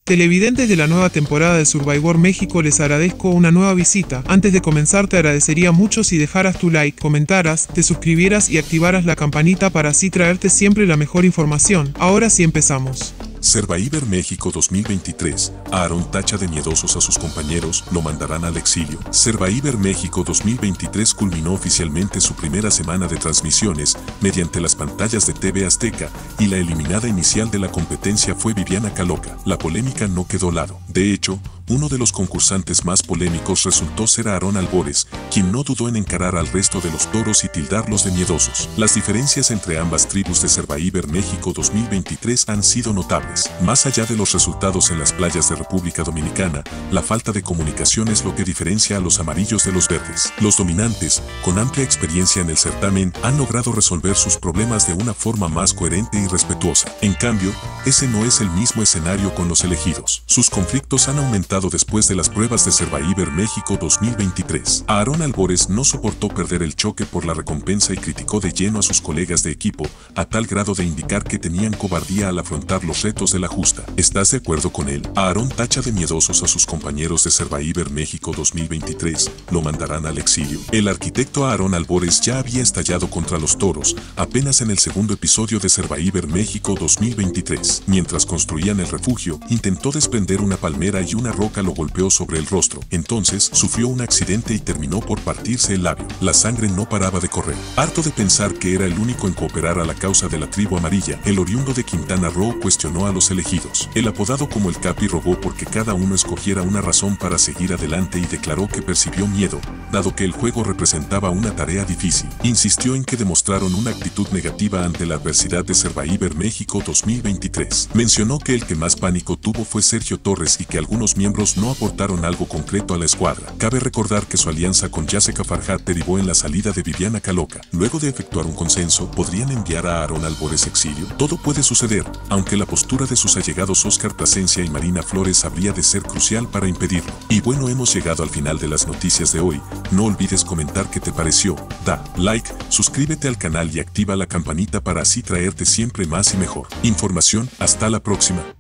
Televidentes de la nueva temporada de Survivor México, les agradezco una nueva visita. Antes de comenzar, te agradecería mucho si dejaras tu like, comentaras, te suscribieras y activaras la campanita para así traerte siempre la mejor información. Ahora sí empezamos. Survivor México 2023. Aaron tacha de miedosos a sus compañeros, lo mandarán al exilio. Survivor México 2023 culminó oficialmente su primera semana de transmisiones mediante las pantallas de TV Azteca, y la eliminada inicial de la competencia fue Viviana Caloca. La polémica no quedó lado. De hecho, uno de los concursantes más polémicos resultó ser Aaron Albores, quien no dudó en encarar al resto de los toros y tildarlos de miedosos. Las diferencias entre ambas tribus de Survivor México 2023 han sido notables. Más allá de los resultados en las playas de República Dominicana, la falta de comunicación es lo que diferencia a los amarillos de los verdes. Los dominantes, con amplia experiencia en el certamen, han logrado resolver sus problemas de una forma más coherente y respetuosa. En cambio, ese no es el mismo escenario con los elegidos. Sus conflictos han aumentado después de las pruebas de Survivor México 2023. Aaron Albores no soportó perder el choque por la recompensa y criticó de lleno a sus colegas de equipo, a tal grado de indicar que tenían cobardía al afrontar los retos de la justa. ¿Estás de acuerdo con él? Aaron tacha de miedosos a sus compañeros de Survivor México 2023, lo mandarán al exilio. El arquitecto Aaron Albores ya había estallado contra los toros, apenas en el segundo episodio de Survivor México 2023. Mientras construían el refugio, intentó desprender una palmera y una roca lo golpeó sobre el rostro. Entonces, sufrió un accidente y terminó por partirse el labio. La sangre no paraba de correr. Harto de pensar que era el único en cooperar a la causa de la tribu amarilla, el oriundo de Quintana Roo cuestionó a los elegidos. El apodado como el Capi rogó porque cada uno escogiera una razón para seguir adelante y declaró que percibió miedo, dado que el juego representaba una tarea difícil. Insistió en que demostraron una actitud negativa ante la adversidad de Survivor México 2023. Mencionó que el que más pánico tuvo fue Sergio Torres y que algunos miembros no aportaron algo concreto a la escuadra. Cabe recordar que su alianza con Jessica Farhat derivó en la salida de Viviana Caloca. Luego de efectuar un consenso, ¿podrían enviar a Aaron Albores exilio? Todo puede suceder, aunque la postura de sus allegados Oscar Plasencia y Marina Flores habría de ser crucial para impedirlo. Y bueno, hemos llegado al final de las noticias de hoy. No olvides comentar qué te pareció, da like, suscríbete al canal y activa la campanita para así traerte siempre más y mejor información. Hasta la próxima.